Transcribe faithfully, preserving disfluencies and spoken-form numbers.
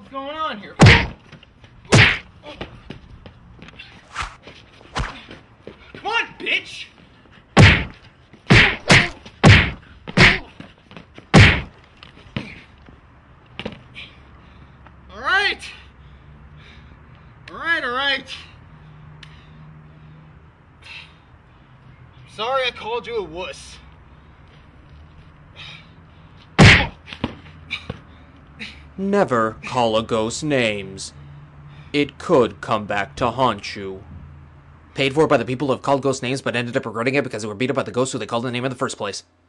hell's going on here? Come on, bitch! Alright! Alright, alright. Sorry I called you a wuss. Never call a ghost names. It could come back to haunt you. Paid for by the people who have called ghosts names but ended up regretting it because they were beat up by the ghosts who they called the name in the first place.